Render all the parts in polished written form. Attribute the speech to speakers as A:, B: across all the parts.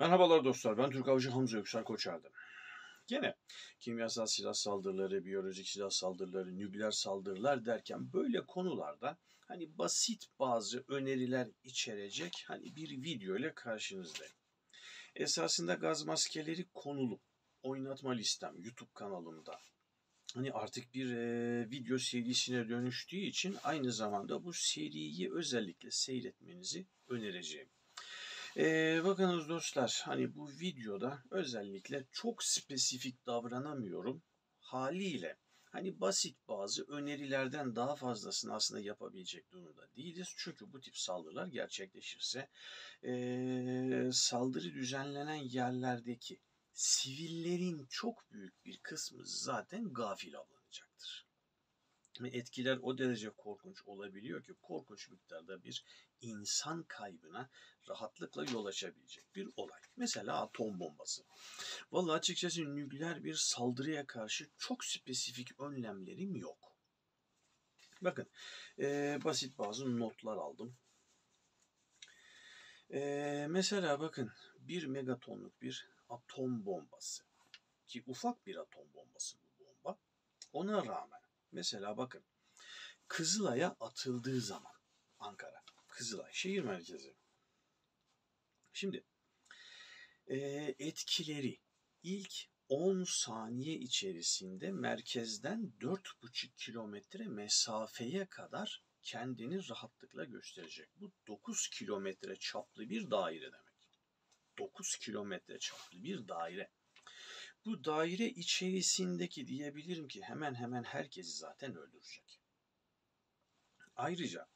A: Merhabalar dostlar, ben Türk Avcı Hamza Yüksel Koçer'dim. Gene kimyasal silah saldırıları, biyolojik silah saldırıları, nükleer saldırılar derken böyle konularda basit bazı öneriler içerecek bir video ile karşınızdayım. Esasında gaz maskeleri konulu oynatma listem YouTube kanalımda. Artık bir video serisine dönüştüğü için aynı zamanda bu seriyi özellikle seyretmenizi önereceğim. Bakınız dostlar, bu videoda özellikle çok spesifik davranamıyorum. Haliyle basit bazı önerilerden daha fazlasını aslında yapabilecek durumda değiliz. Çünkü bu tip saldırılar gerçekleşirse saldırı düzenlenen yerlerdeki sivillerin çok büyük bir kısmı zaten gafil avlanacaktır. Ve etkiler o derece korkunç olabiliyor ki korkunç miktarda bir insan kaybına rahatlıkla yol açabilecek bir olay. Mesela atom bombası. Vallahi açıkçası nükleer bir saldırıya karşı çok spesifik önlemlerim yok. Bakın, basit bazı notlar aldım. Mesela bakın, 1 megatonluk bir atom bombası ki ufak bir atom bombası bu bomba. Ona rağmen mesela bakın, Kızılay'a atıldığı zaman Ankara, Kızılay şehir merkezi. Şimdi etkileri ilk 10 saniye içerisinde merkezden 4,5 kilometre mesafeye kadar kendini rahatlıkla gösterecek. Bu 9 kilometre çaplı bir daire demek. 9 kilometre çaplı bir daire. Bu daire içerisindeki diyebilirim ki hemen hemen herkesi zaten öldürecek. Ayrıca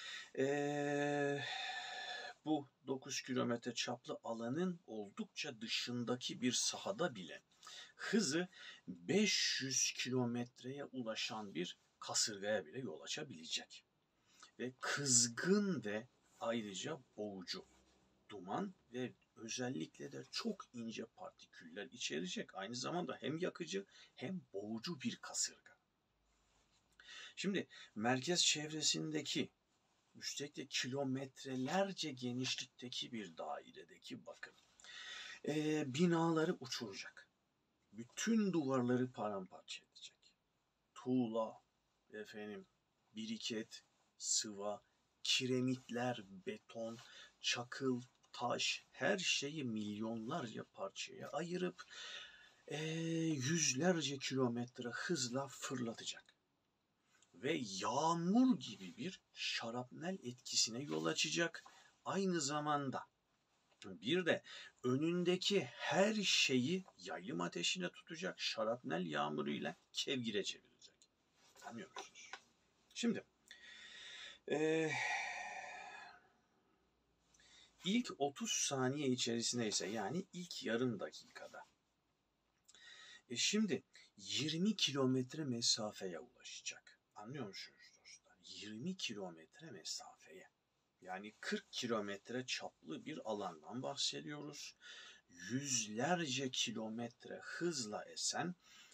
A: bu 9 kilometre çaplı alanın oldukça dışındaki bir sahada bile hızı 500 kilometreye ulaşan bir kasırgaya bile yol açabilecek. Ve kızgın ve ayrıca boğucu duman ve özellikle de çok ince partiküller içerecek. Aynı zamanda hem yakıcı hem boğucu bir kasırga. Şimdi merkez çevresindeki üstelik de kilometrelerce genişlikteki bir dairedeki bakın. Binaları uçuracak. Bütün duvarları paramparça edecek. Tuğla, biriket, sıva, kiremitler, beton, çakıl, taş, her şeyi milyonlarca parçaya ayırıp yüzlerce kilometre hızla fırlatacak. Ve yağmur gibi bir şarapnel etkisine yol açacak. Aynı zamanda bir de önündeki her şeyi yaylım ateşine tutacak, şarapnel yağmuruyla kevgire çevirecek. Anlıyor musunuz? Şimdi ilk 30 saniye içerisinde ise yani ilk yarım dakikada şimdi 20 kilometre mesafeye ulaşacak. Anlıyor musunuz dostlar? 20 kilometre mesafeye. Yani 40 kilometre çaplı bir alandan bahsediyoruz. Yüzlerce kilometre hızla esen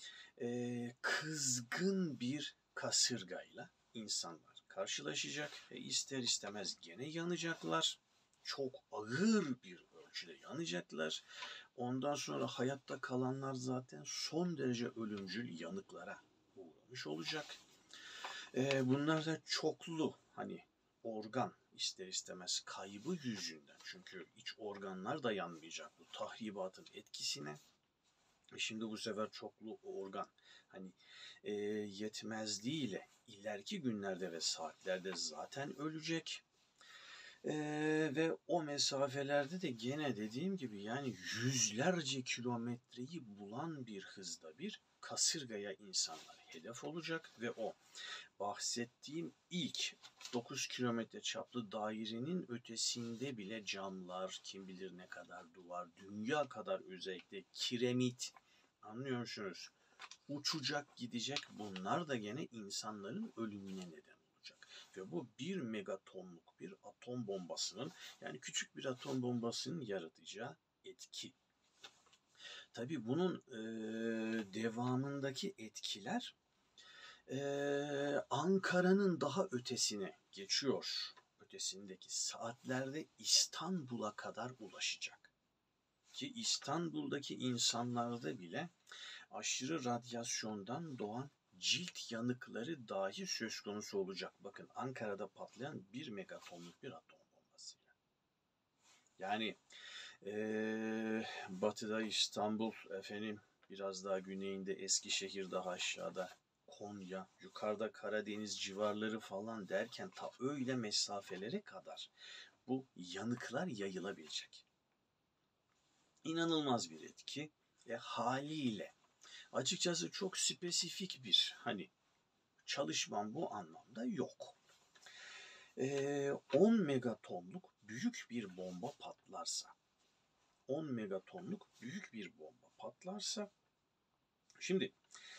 A: kızgın bir kasırgayla insanlar karşılaşacak ve ister istemez gene yanacaklar. Çok ağır bir ölçüde yanacaklar. Ondan sonra hayatta kalanlar zaten son derece ölümcül yanıklara uğramış olacak. Bunlar da çoklu organ ister istemez kaybı yüzünden. Çünkü iç organlar da yanmayacak bu tahribatın etkisine. Şimdi bu sefer çoklu organ yetmezliğiyle ileriki günlerde ve saatlerde zaten ölecek. Ve o mesafelerde de gene dediğim gibi yani yüzlerce kilometreyi bulan bir hızda bir kasırgaya insanlar hedef olacak ve o bahsettiğim ilk 9 kilometre çaplı dairenin ötesinde bile camlar, kim bilir ne kadar duvar, dünya kadar özellikle kiremit, anlıyor musunuz? Uçacak gidecek, bunlar da gene insanların ölümüne neden olacak. Ve bu 1 megatonluk bir atom bombasının yani küçük bir atom bombasının yaratacağı etki. Tabii bunun devamındaki etkiler Ankara'nın daha ötesine geçiyor. Ötesindeki saatlerde İstanbul'a kadar ulaşacak. ki İstanbul'daki insanlarda bile aşırı radyasyondan doğan cilt yanıkları dahi söz konusu olacak. Bakın Ankara'da patlayan 1 megatonluk bir atom bombasıyla. Yani batıda İstanbul, efendim biraz daha güneyinde Eskişehir, daha aşağıda Konya, yukarıda Karadeniz civarları falan derken ta öyle mesafelere kadar bu yanıklar yayılabilecek. İnanılmaz bir etki haliyle. Açıkçası çok spesifik bir çalışmam bu anlamda yok. 10 megatonluk büyük bir bomba patlarsa, 10 megatonluk büyük bir bomba patlarsa, şimdi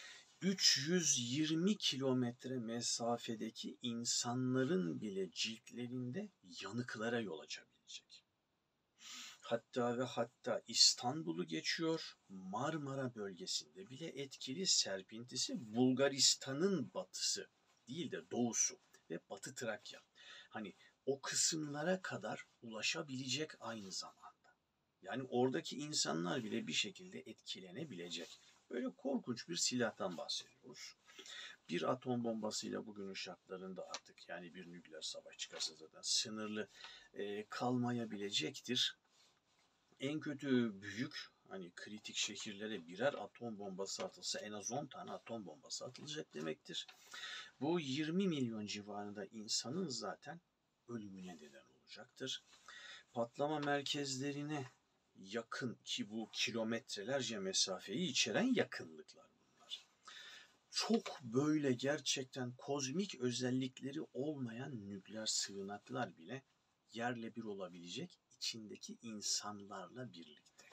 A: 320 kilometre mesafedeki insanların bile ciltlerinde yanıklara yol açabilecek. Hatta ve hatta İstanbul'u geçiyor, Marmara bölgesinde bile etkili, serpintisi Bulgaristan'ın batısı değil de doğusu ve Batı Trakya. O kısımlara kadar ulaşabilecek aynı zamanda. Yani oradaki insanlar bile bir şekilde etkilenebilecek. Böyle korkunç bir silahtan bahsediyoruz. Bir atom bombasıyla bugünün şartlarında artık bir nükleer savaş çıkarsa zaten sınırlı kalmayabilecektir. En kötü büyük kritik şehirlere birer atom bombası atılsa en az 10 tane atom bombası atılacak demektir. Bu 20 milyon civarında insanın zaten ölümüne neden olacaktır. Patlama merkezlerine yakın, ki bu kilometrelerce mesafeyi içeren yakınlıklar bunlar. Çok böyle gerçekten kozmik özellikleri olmayan nükleer sığınaklar bile yerle bir olabilecek içindeki insanlarla birlikte.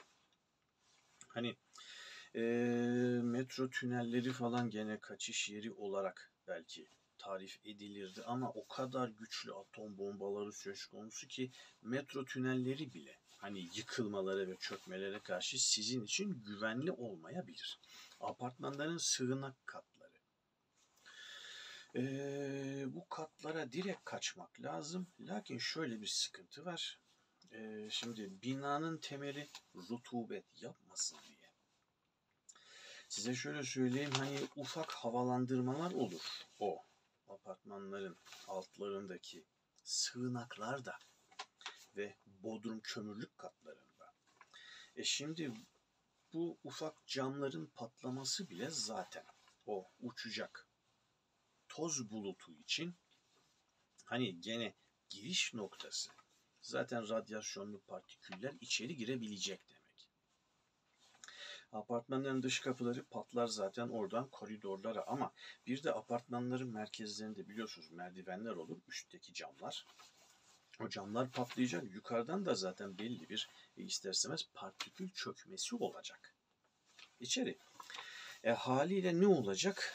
A: Metro tünelleri falan gene kaçış yeri olarak belki tarif edilirdi ama o kadar güçlü atom bombaları söz konusu ki metro tünelleri bile yıkılmalara ve çökmelere karşı sizin için güvenli olmayabilir. Apartmanların sığınak katları. Bu katlara direkt kaçmak lazım. Lakin şöyle bir sıkıntı var. Şimdi binanın temeli rutubet yapmasın diye. Size şöyle söyleyeyim, ufak havalandırmalar olur o apartmanların altlarındaki sığınaklarda ve bodrum kömürlük katlarında. Şimdi bu ufak camların patlaması bile zaten o uçacak toz bulutu için gene giriş noktası, zaten radyasyonlu partiküller içeri girebilecek demek. Apartmanların dış kapıları patlar zaten oradan koridorlara, ama bir de apartmanların merkezlerinde biliyorsunuz merdivenler olur, üstteki camlar. O camlar patlayacak. Yukarıdan da zaten belli bir ister istemez partikül çökmesi olacak İçeri. Haliyle ne olacak?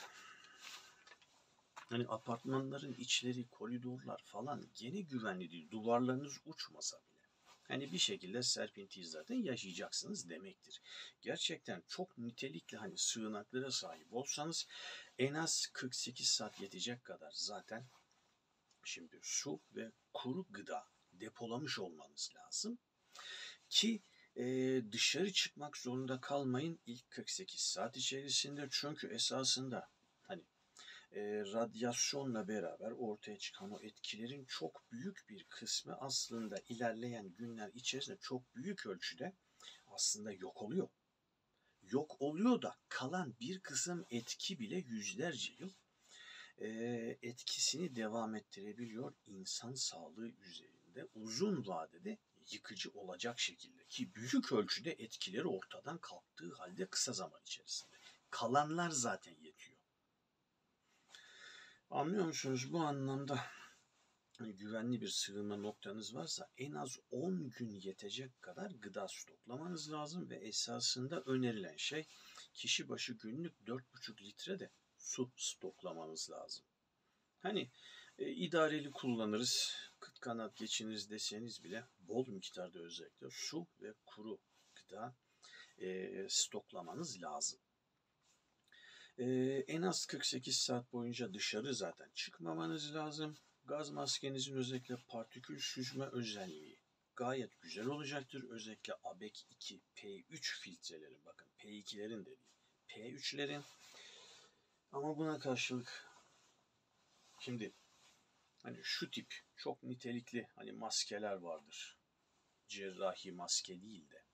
A: Apartmanların içleri, koridorlar falan gene güvenli değil. Duvarlarınız uçmasa bile. Bir şekilde serpintiyi zaten yaşayacaksınız demektir. Gerçekten çok nitelikli sığınaklara sahip olsanız en az 48 saat yetecek kadar zaten şimdi su ve kuru gıda depolamış olmanız lazım ki dışarı çıkmak zorunda kalmayın ilk 48 saat içerisinde. Çünkü esasında radyasyonla beraber ortaya çıkan o etkilerin çok büyük bir kısmı aslında ilerleyen günler içerisinde çok büyük ölçüde aslında yok oluyor. Yok oluyor da kalan bir kısım etki bile yüzlerce yıl etkisini devam ettirebiliyor insan sağlığı üzerinde uzun vadede yıkıcı olacak şekilde, ki büyük ölçüde etkileri ortadan kalktığı halde kısa zaman içerisinde. Kalanlar zaten yetiyor. Anlıyor musunuz? Bu anlamda güvenli bir sığınma noktanız varsa en az 10 gün yetecek kadar gıda stoklamanız lazım ve esasında önerilen şey kişi başı günlük 4,5 litre de su stoklamanız lazım. İdareli kullanırız, kıt kanat geçiniriz deseniz bile bol miktarda özellikle su ve kuru gıda stoklamanız lazım. En az 48 saat boyunca dışarı zaten çıkmamanız lazım. Gaz maskenizin özellikle partikül süzme özelliği gayet güzel olacaktır. Özellikle ABEK 2, P3 filtrelerin, bakın P2'lerin de değil, P3'lerin. Ama buna karşılık şimdi hani şu tip çok nitelikli hani maskeler vardır. Cerrahi maske değil de.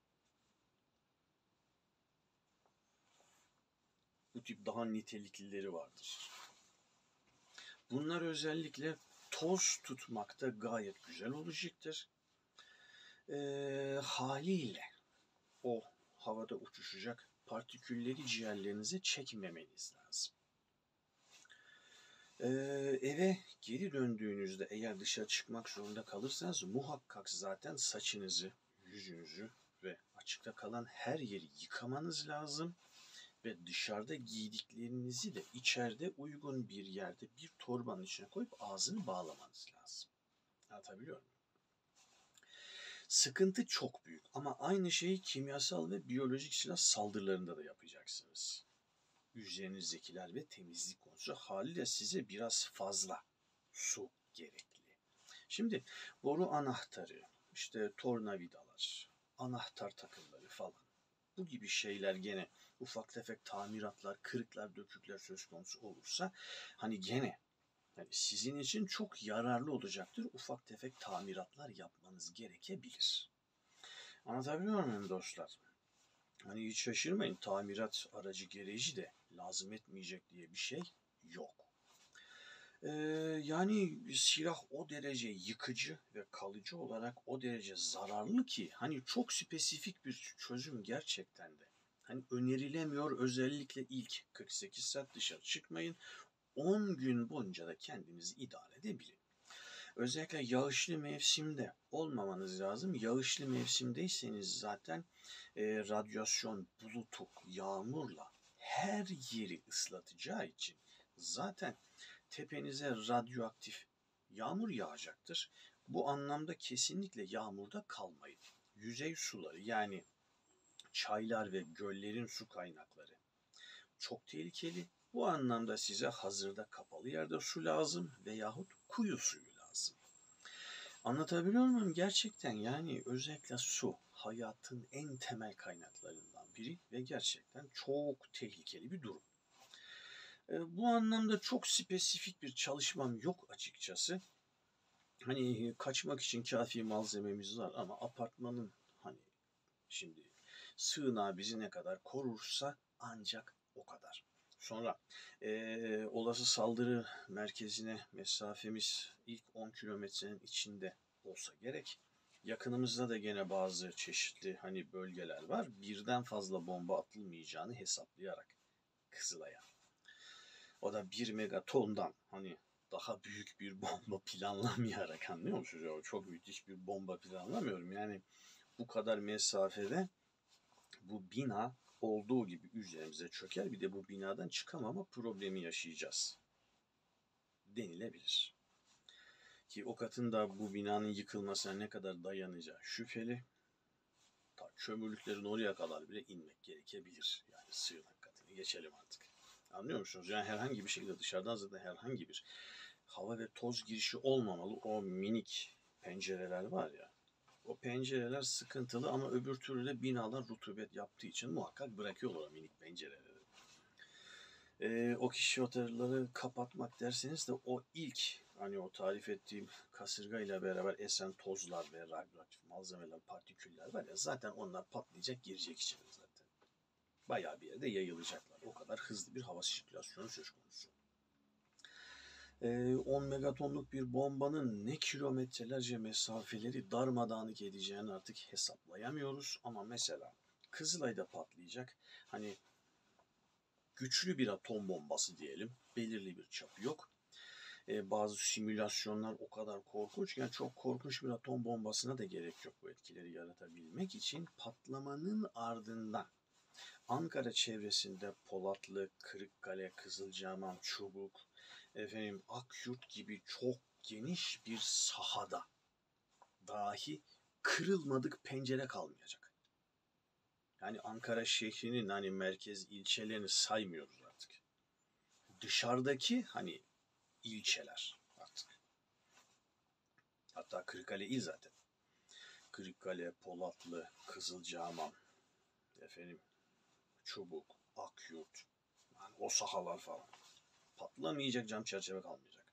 A: Bu tip daha niteliklileri vardır. Bunlar özellikle toz tutmakta gayet güzel olacaktır. Haliyle o havada uçuşacak partikülleri ciğerlerinize çekmemeniz lazım. Eve geri döndüğünüzde eğer dışarı çıkmak zorunda kalırsanız muhakkak zaten saçınızı, yüzünüzü ve açıkta kalan her yeri yıkamanız lazım. Ve dışarıda giydiklerinizi de içeride uygun bir yerde bir torbanın içine koyup ağzını bağlamanız lazım. Anlatabiliyor muyum? Sıkıntı çok büyük ama aynı şeyi kimyasal ve biyolojik silah saldırılarında da yapacaksınız. Üzerinizdekiler ve temizlik konusu haliyle size biraz fazla su gerekli. Şimdi boru anahtarı, işte tornavidalar, anahtar takımları falan. Bu gibi şeyler gene ufak tefek tamiratlar, kırıklar, dökükler söz konusu olursa hani gene yani sizin için çok yararlı olacaktır. Ufak tefek tamiratlar yapmanız gerekebilir. Anlatabiliyor muyum dostlar? Hani hiç şaşırmayın, tamirat aracı gereci de lazım etmeyecek diye bir şey yok. Yani silah o derece yıkıcı ve kalıcı olarak o derece zararlı ki hani çok spesifik bir çözüm gerçekten de. Hani önerilemiyor, özellikle ilk 48 saat dışarı çıkmayın. 10 gün boyunca da kendinizi idare edebilin. Özellikle yağışlı mevsimde olmamanız lazım. Yağışlı mevsimdeyseniz zaten radyasyon bulutu yağmurla her yeri ıslatacağı için zaten tepenize radyoaktif yağmur yağacaktır. Bu anlamda kesinlikle yağmurda kalmayın. Yüzey suları yani çaylar ve göllerin su kaynakları çok tehlikeli. Bu anlamda size hazırda kapalı yerde su lazım veyahut kuyu suyu lazım. Anlatabiliyor muyum? Gerçekten yani özellikle su hayatın en temel kaynaklarından biri ve gerçekten çok tehlikeli bir durum. Bu anlamda çok spesifik bir çalışmam yok açıkçası. Hani kaçmak için kafi malzememiz var ama apartmanın hani şimdi sığınağı bizi ne kadar korursa ancak o kadar. Sonra olası saldırı merkezine mesafemiz ilk 10 kilometrenin içinde olsa gerek. Yakınımızda da gene bazı çeşitli hani bölgeler var. Birden fazla bomba atılmayacağını hesaplayarak Kızılay'a. O da 1 megatondan hani daha büyük bir bomba planlamayarak, anlıyor musunuz? Ya, çok müthiş bir bomba planlamıyorum. Yani bu kadar mesafede bu bina olduğu gibi üzerimize çöker. Bir de bu binadan çıkamama problemi yaşayacağız denilebilir. Ki o katın da bu binanın yıkılmasına ne kadar dayanacağı şüpheli. Ta kömürlüklerin oraya kadar bile inmek gerekebilir. Yani sığınak katını geçelim artık. Anlıyor musunuz? Yani herhangi bir şekilde dışarıdan zaten herhangi bir hava ve toz girişi olmamalı. O minik pencereler var ya. O pencereler sıkıntılı ama öbür türlü de binalar rutubet yaptığı için muhakkak bırakıyorlar o minik pencereleri. O kişi otelleri kapatmak derseniz de o ilk hani o tarif ettiğim kasırga ile beraber esen tozlar ve radyoaktif malzemeler, partiküller var ya zaten onlar patlayacak, girecek içeri zaten. Bayağı bir yerde yayılacaklar. O kadar hızlı bir hava sirkülasyonu söz konusu. 10 megatonluk bir bombanın ne kilometrelerce mesafeleri darmadağınık edeceğini artık hesaplayamıyoruz. Ama mesela Kızılay'da patlayacak hani güçlü bir atom bombası diyelim, belirli bir çapı yok. Bazı simülasyonlar o kadar korkunç, yani çok korkunç bir atom bombasına da gerek yok bu etkileri yaratabilmek için. Patlamanın ardından Ankara çevresinde Polatlı, Kırıkkale, Kızılcahamam, Çubuk, Akyurt gibi çok geniş bir sahada dahi kırılmadık pencere kalmayacak. Yani Ankara şehrinin hani merkez ilçelerini saymıyoruz artık. Dışarıdaki hani ilçeler artık. Hatta Kırıkkale il zaten. Kırıkkale, Polatlı, Kızılcahamam, efendim Çubuk, Akyurt, yani o sahalar falan. Patlamayacak, cam çerçeve kalmayacak.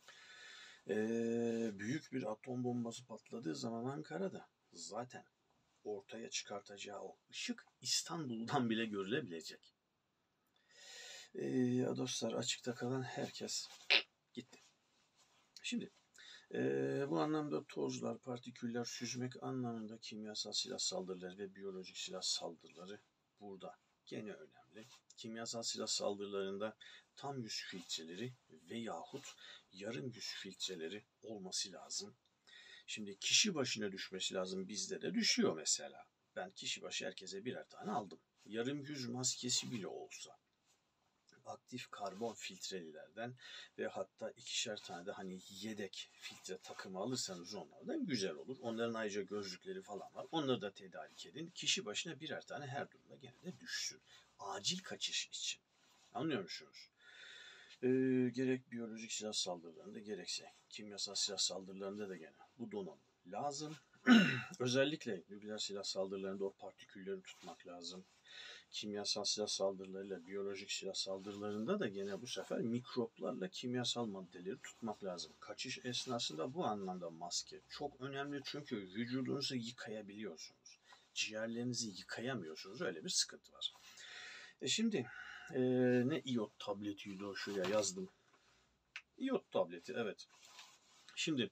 A: Büyük bir atom bombası patladığı zaman Ankara'da zaten ortaya çıkartacağı o ışık İstanbul'dan bile görülebilecek. Dostlar, açıkta kalan herkes gitti. Şimdi bu anlamda tozlar, partiküller süzmek anlamında kimyasal silah saldırıları ve biyolojik silah saldırıları burada gene önemli. Kimyasal silah saldırılarında tam yüz filtreleri veyahut yarım yüz filtreleri olması lazım. Şimdi kişi başına düşmesi lazım. Bizde de düşüyor mesela. Ben kişi başı herkese birer tane aldım. Yarım yüz maskesi bile olsa aktif karbon filtrelilerden ve hatta ikişer tane de hani yedek filtre takımı alırsanız onlardan güzel olur. Onların ayrıca gözlükleri falan var. Onları da tedarik edin. Kişi başına birer tane her durumda gene de düşsün. Acil kaçış için. Anlıyor musunuz? Gerek biyolojik silah saldırılarında gerekse kimyasal silah saldırılarında da gene bu donanım lazım. Özellikle nükleer silah saldırılarında o partikülleri tutmak lazım. Kimyasal silah saldırılarıyla biyolojik silah saldırılarında da gene bu sefer mikroplarla kimyasal maddeleri tutmak lazım. Kaçış esnasında bu anlamda maske çok önemli, çünkü vücudunuzu yıkayabiliyorsunuz. Ciğerlerinizi yıkayamıyorsunuz. Öyle bir sıkıntı var. Şimdi ne iot tabletiydi o, şuraya yazdım. İyot tableti, evet. Şimdi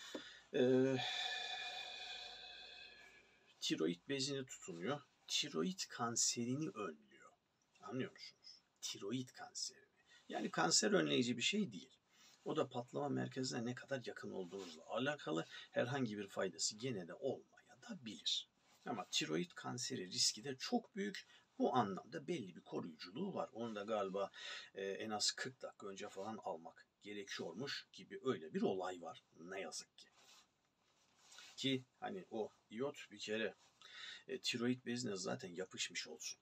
A: tiroid bezini tutunuyor. Tiroid kanserini önlüyor. Anlıyor musunuz? Tiroid kanserini. Yani kanser önleyici bir şey değil. O da patlama merkezine ne kadar yakın olduğunuzla alakalı, herhangi bir faydası gene de olmaya da bilir. Ama tiroid kanseri riski de çok büyük. Bu anlamda belli bir koruyuculuğu var. Onu da galiba en az 40 dakika önce falan almak gerekiyormuş gibi öyle bir olay var. Ne yazık ki. Ki hani o iyot bir kere tiroid bezine zaten yapışmış olsun.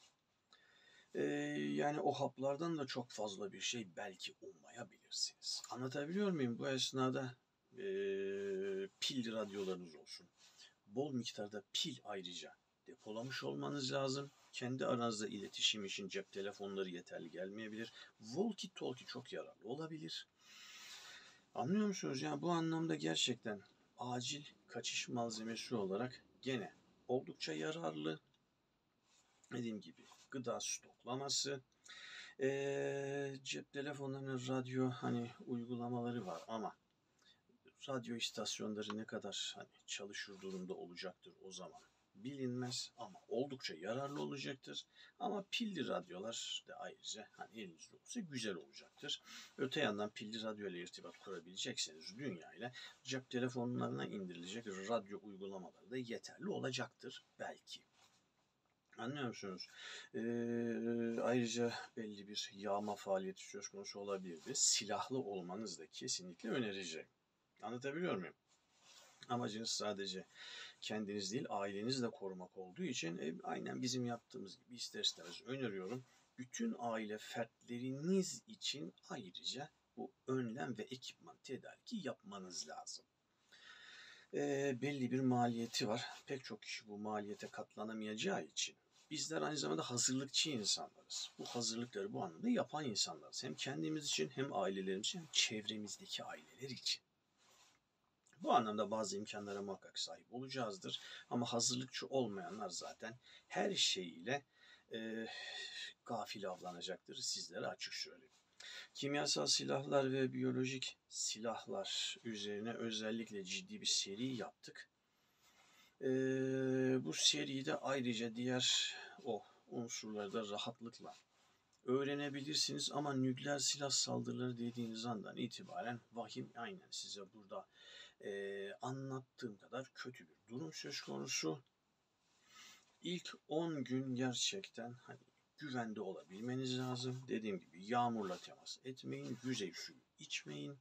A: Yani o haplardan da çok fazla bir şey belki ummayabilirsiniz. Anlatabiliyor muyum? Bu esnada pil radyolarınız olsun. Bol miktarda pil ayrıca depolamış olmanız lazım. Kendi aranızda iletişim için cep telefonları yeterli gelmeyebilir. Walkie talkie çok yararlı olabilir. Anlıyor musunuz? Yani bu anlamda gerçekten acil kaçış malzemesi olarak gene oldukça yararlı. Dediğim gibi gıda stoklaması, cep telefonlarının radyo hani uygulamaları var ama radyo istasyonları ne kadar hani çalışır durumda olacaktır o zaman bilinmez, ama oldukça yararlı olacaktır. Ama pilli radyolar da ayrıca hani elinizde olsa güzel olacaktır. Öte yandan pilli radyo ile irtibat kurabilecekseniz dünya ile cep telefonlarına indirilecek radyo uygulamaları da yeterli olacaktır belki. Anlıyor musunuz? Ayrıca belli bir yağma faaliyeti söz konusu olabilir. Silahlı olmanız da kesinlikle önereceğim. Anlatabiliyor muyum? Amacınız sadece kendiniz değil, ailenizi de korumak olduğu için aynen bizim yaptığımız gibi ister istemez öneriyorum. Bütün aile fertleriniz için ayrıca bu önlem ve ekipman tedariki yapmanız lazım. Belli bir maliyeti var. Pek çok kişi bu maliyete katlanamayacağı için bizler aynı zamanda hazırlıkçı insanlarız. Bu hazırlıkları bu anlamda yapan insanlarız. Hem kendimiz için hem ailelerimiz için hem çevremizdeki aileler için. Bu anlamda bazı imkanlara muhakkak sahip olacağızdır. Ama hazırlıkçı olmayanlar zaten her şeyiyle gafil avlanacaktır. Sizlere açık söyleyeyim. Kimyasal silahlar ve biyolojik silahlar üzerine özellikle ciddi bir seri yaptık. Bu seride ayrıca diğer unsurları da rahatlıkla öğrenebilirsiniz, ama nükleer silah saldırıları dediğiniz andan itibaren vahim, aynen size burada anlattığım kadar kötü bir durum söz konusu. İlk 10 gün gerçekten hani güvende olabilmeniz lazım. Dediğim gibi yağmurla temas etmeyin, yüzey suyu içmeyin.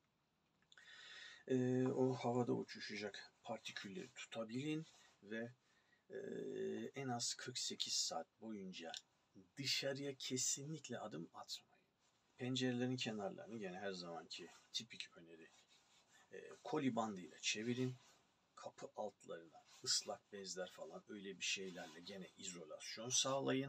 A: O havada uçuşacak partikülleri tutabilin ve en az 48 saat boyunca dışarıya kesinlikle adım atmayın. Pencerelerin kenarlarını gene her zamanki tipik öneri koli bandıyla çevirin. kapı altlarına ıslak bezler falan öyle bir şeylerle gene izolasyon sağlayın.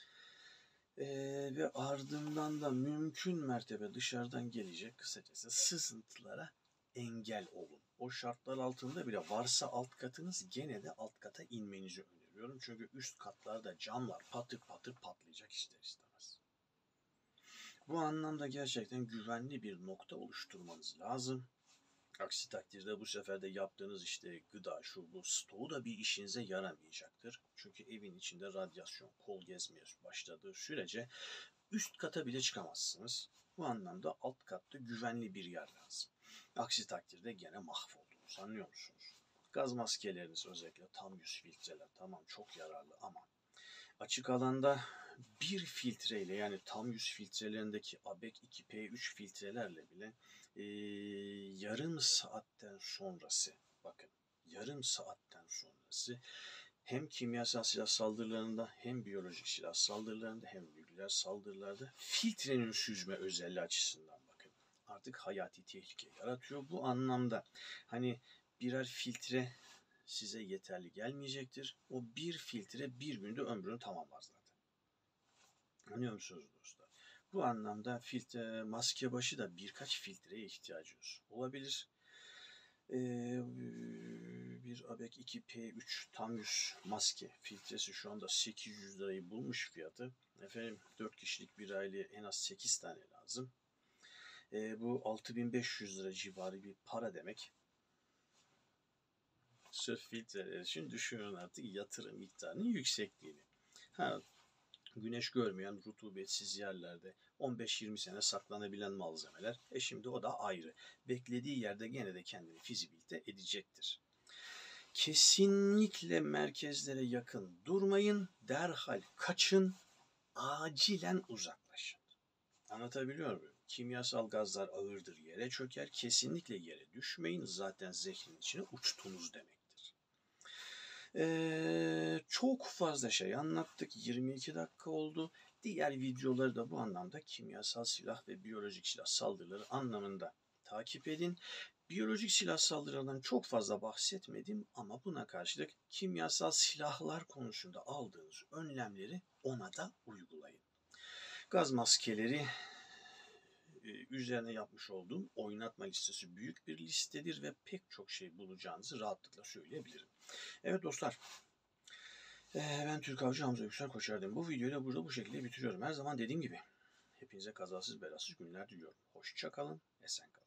A: Ve ardından da mümkün mertebe dışarıdan gelecek kısacası sızıntılara engel olun. O şartlar altında bile varsa alt katınız gene de alt kata inmenizi öneriyorum. Çünkü üst katlarda camlar patır patır patlayacak ister istemez. Bu anlamda gerçekten güvenli bir nokta oluşturmanız lazım. Aksi takdirde bu sefer de yaptığınız işte gıda, şu bu stoğu da bir işinize yaramayacaktır. Çünkü evin içinde radyasyon kol gezmeye başladığı sürece üst kata bile çıkamazsınız. Bu anlamda alt katta güvenli bir yer lazım. Aksi takdirde gene mahvoldunuz. Anlıyor musunuz? Gaz maskeleriniz özellikle tam yüz filtreler tamam çok yararlı ama açık alanda bir filtreyle yani tam yüz filtrelerindeki ABEK 2P3 filtrelerle bile yarım saatten sonrası bakın yarım saatten sonrası hem kimyasal silah saldırılarında hem biyolojik silah saldırılarında hem nükleer saldırılarda filtrenin süzme özelliği açısından bakın artık hayati tehlike yaratıyor. Bu anlamda hani birer filtre size yeterli gelmeyecektir. O bir filtre bir günde ömrünü tamamlar zaten. Anlıyor musunuz dostlar? Bu anlamda filtre, maske başı da birkaç filtreye ihtiyacınız olabilir. Bir ABEK 2P3 tam yüz maske filtresi şu anda 800 lirayı bulmuş fiyatı. Efendim 4 kişilik bir aileye en az 8 tane lazım. Bu 6500 lira civarı bir para demek. Sırf filtreler için düşünün artık yatırım miktarının yüksekliğini. Güneş görmeyen rutubetsiz yerlerde 15-20 sene saklanabilen malzemeler. Şimdi o da ayrı. Beklediği yerde gene de kendini fizibilite edecektir. Kesinlikle merkezlere yakın durmayın. Derhal kaçın. Acilen uzaklaşın. Anlatabiliyor muyum? Kimyasal gazlar ağırdır, yere çöker. Kesinlikle yere düşmeyin. Zaten zehrin içine uçtunuz demektir. Çok fazla şey anlattık. 22 dakika oldu. Diğer videoları da bu anlamda kimyasal silah ve biyolojik silah saldırıları anlamında takip edin. Biyolojik silah saldırılarından çok fazla bahsetmedim ama buna karşılık kimyasal silahlar konusunda aldığınız önlemleri ona da uygulayın. Gaz maskeleri üzerine yapmış olduğum oynatma listesi büyük bir listedir ve pek çok şey bulacağınızı rahatlıkla söyleyebilirim. Evet dostlar, ben Türk Avcı Hamza Yüksel Koçer'dim. Bu videoyu da burada bu şekilde bitiriyorum. Her zaman dediğim gibi hepinize kazasız belasız günler diliyorum. Hoşça kalın, esen kalın.